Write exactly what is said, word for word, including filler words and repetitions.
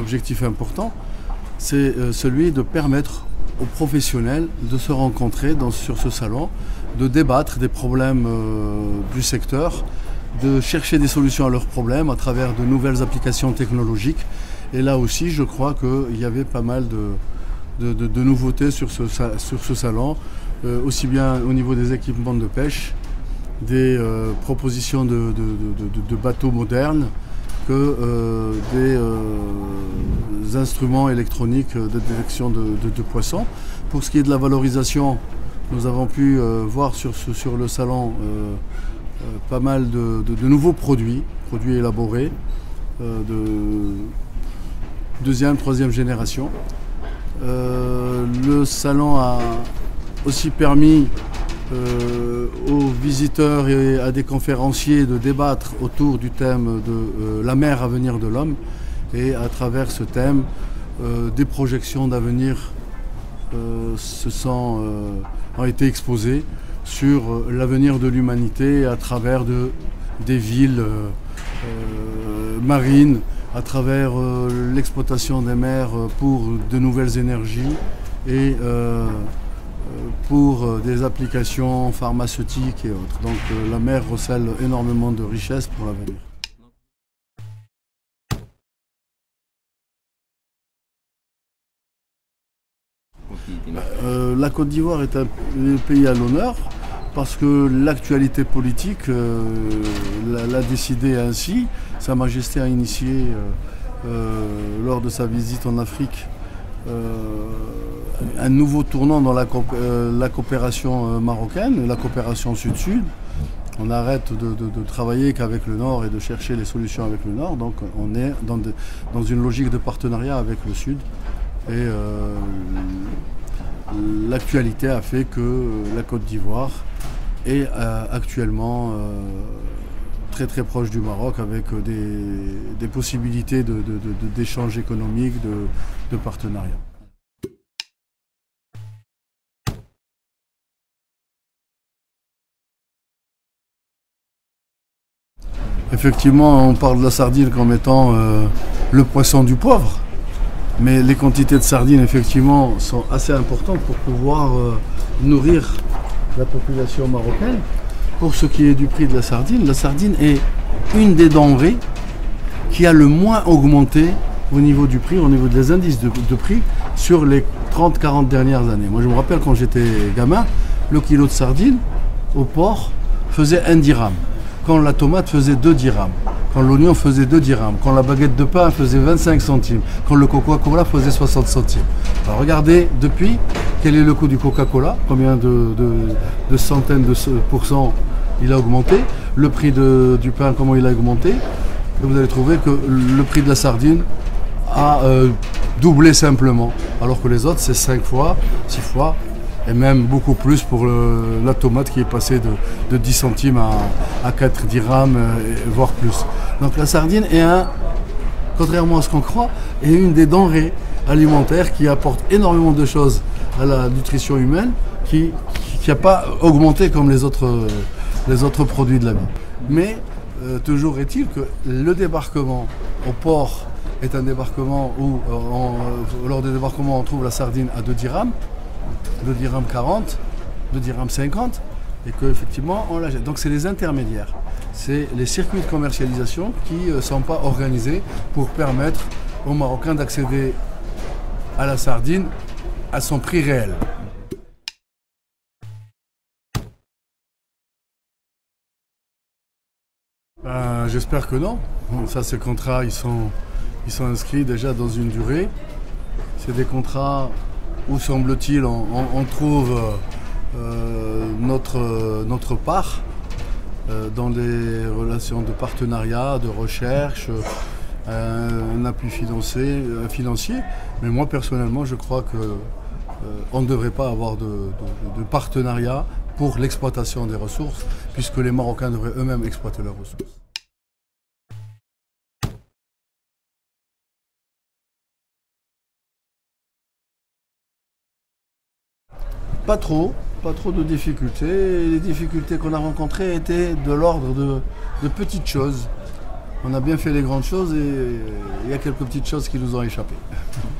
objectif important, c'est euh, celui de permettre aux professionnels de se rencontrer dans, sur ce salon, de débattre des problèmes euh, du secteur, de chercher des solutions à leurs problèmes à travers de nouvelles applications technologiques. Et là aussi, je crois qu'il y avait pas mal de, de, de, de nouveautés sur ce, sur ce salon, euh, aussi bien au niveau des équipements de pêche, des euh, propositions de, de, de, de bateaux modernes, que euh, des euh, instruments électroniques de détection de, de, de poissons. Pour ce qui est de la valorisation, nous avons pu euh, voir sur, ce, sur le salon euh, euh, pas mal de, de, de nouveaux produits, produits élaborés, euh, de deuxième, troisième génération. Euh, le salon a aussi permis Euh, aux visiteurs et à des conférenciers de débattre autour du thème de euh, la mer à venir de l'homme, et à travers ce thème euh, des projections d'avenir euh, se sont, euh, ont été exposées sur euh, l'avenir de l'humanité à travers de, des villes euh, euh, marines, à travers euh, l'exploitation des mers pour de nouvelles énergies et euh, pour des applications pharmaceutiques et autres. Donc euh, la mer recèle énormément de richesses pour l'avenir. Euh, la Côte d'Ivoire est un pays à l'honneur parce que l'actualité politique euh, l'a décidé ainsi. Sa Majesté a initié euh, euh, lors de sa visite en Afrique Euh, un nouveau tournant dans la, coop euh, la coopération euh, marocaine, la coopération sud-sud. On arrête de, de, de travailler qu'avec le Nord et de chercher les solutions avec le Nord, donc on est dans, de, dans une logique de partenariat avec le Sud. Et euh, l'actualité a fait que la Côte d'Ivoire est euh, actuellement euh, très très proche du Maroc, avec des, des possibilités de, de, de, d'échanges économiques, de, de partenariat. Effectivement, on parle de la sardine comme étant euh, le poisson du pauvre, mais les quantités de sardines effectivement sont assez importantes pour pouvoir euh, nourrir la population marocaine. Pour ce qui est du prix de la sardine, la sardine est une des denrées qui a le moins augmenté au niveau du prix, au niveau des indices de, de prix sur les trente quarante dernières années. Moi je me rappelle quand j'étais gamin, le kilo de sardine au port faisait un dirham, quand la tomate faisait deux dirhams, quand l'oignon faisait deux dirhams, quand la baguette de pain faisait vingt-cinq centimes, quand le Coca-Cola faisait soixante centimes. Alors regardez depuis, quel est le coût du Coca-Cola, combien de, de, de centaines de pourcents il a augmenté, le prix de, du pain, comment il a augmenté, et vous allez trouver que le prix de la sardine a euh, doublé simplement, alors que les autres c'est cinq fois, six fois, et même beaucoup plus pour le, la tomate qui est passée de, de dix centimes à, à quatre dirhams, euh, voire plus. Donc la sardine est un, contrairement à ce qu'on croit, est une des denrées alimentaires qui apporte énormément de choses à la nutrition humaine, qui n'a pas augmenté comme les autres, les autres produits de la vie. Mais euh, toujours est-il que le débarquement au port est un débarquement où, euh, on, euh, lors des débarquements, on trouve la sardine à deux dirhams, deux dirhams quarante, deux dirhams cinquante, et qu'effectivement on la jette. Donc c'est les intermédiaires, c'est les circuits de commercialisation qui ne sont pas organisés pour permettre aux Marocains d'accéder à la sardine à son prix réel. Ben, j'espère que non. Bon, ça, ces contrats, ils sont, ils sont inscrits déjà dans une durée. C'est des contrats où, semble-t-il, on, on, on trouve euh, notre, notre part euh, dans les relations de partenariat, de recherche, euh, un appui financier, euh, financier. Mais moi, personnellement, je crois que euh, on ne devrait pas avoir de, de, de partenariat pour l'exploitation des ressources, puisque les Marocains devraient eux-mêmes exploiter leurs ressources. Pas trop, pas trop de difficultés. Les difficultés qu'on a rencontrées étaient de l'ordre de, de petites choses. on a bien fait les grandes choses et il y a quelques petites choses qui nous ont échappé.